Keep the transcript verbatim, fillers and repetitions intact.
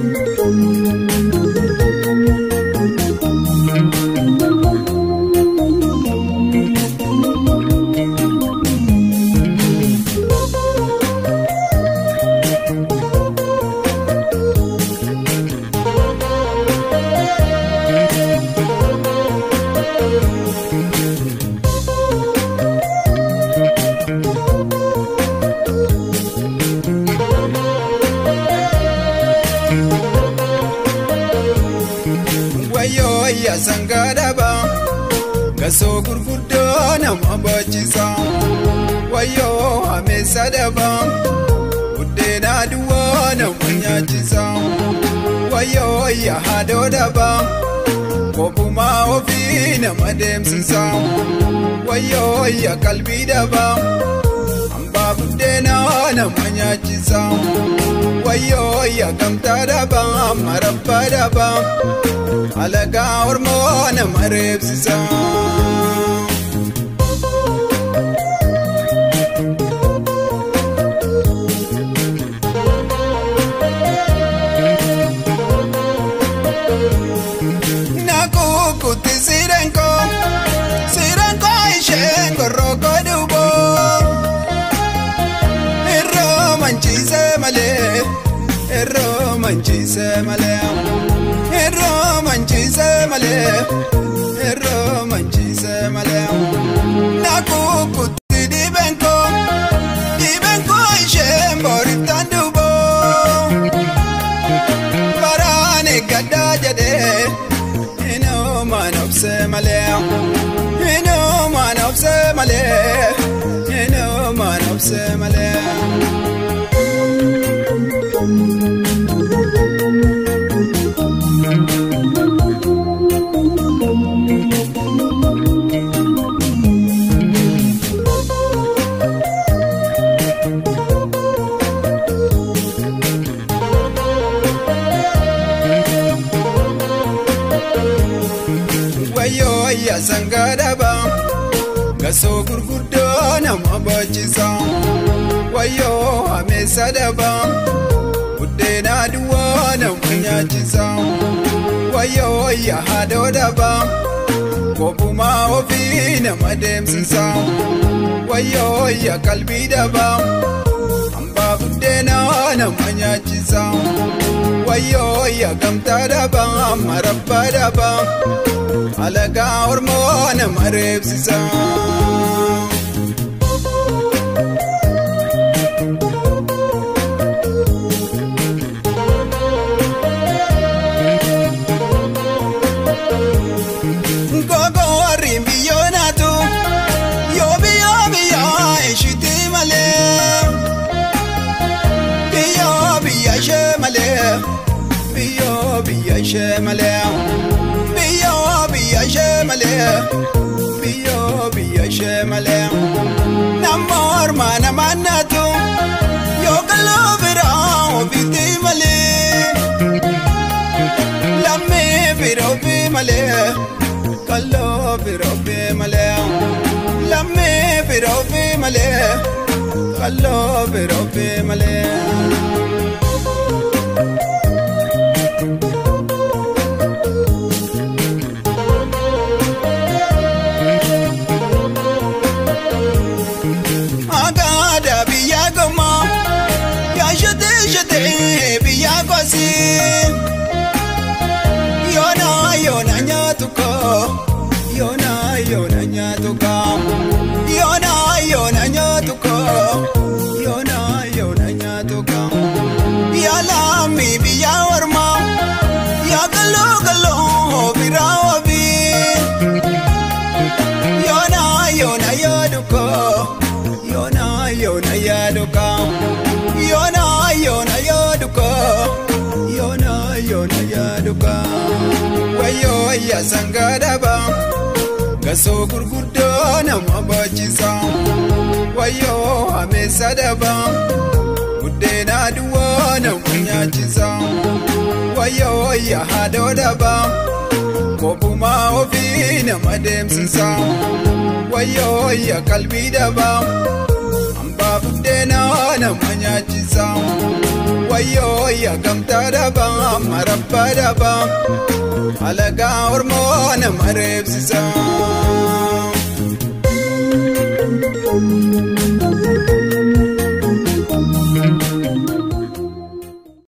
ya sangadaba gaso gurgudo nama bachisa wayo amesa daba udena duwa na munyachisa wayo ya hado daba kopuma ofi na mademsisa wayo ya kalbi daba amba udena na munyachisa wayo ya kamta daba marabba daba alaga hormona marebsisa nako kuti sirenko sirenko ishengo roko dubo erro manchise male erro manchise male erro manchise male erro manchise male nako kuti dibenko dibenko ishembo ritandubo barane gada jade ino manopse male ino manopse male ino manopse male wayo ya sangadaba gaso gurgudo nama bachisa wayo amesa daba udena duwa na munyachisa wayo ya hado daba kopuma ofi na mademsisa wayo ya kalbi daba amba udena na munyachisa wayo ya kamta daba marabba daba alaga hormona marebsisa gogo rimbi yonatu yobi yobi ya ishiti male yobi ya shemale yobi ya shemale biya shemale biyo biya shemale namor mana manatu yo kallo bira obiti male lamme biro bi male kallo biro bi male lamme biro bi male kallo biro bi male biya kwasi yona yona nyatuko yona yona nyatuko yona yona nyatuko yona yona nyatuko yala mi biya warma ya galo galo birawabi yona yona yaduko yona yona yaduko yona yona yaduka yona yona yaduka wayo ya sangadaba gaso gurgudo nama bachisa wayo amesa daba udena duwa na munyachisa wayo ya hado daba kopuma ofi na mademsisa wayo ya kalbi daba udena na munyachisa wayyoo yaa gamtaa dhabaa marabba dhabaa alagaa ormoo nama reebsisaa.